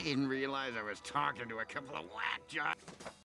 didn't realize I was talking to a couple of whack jobs.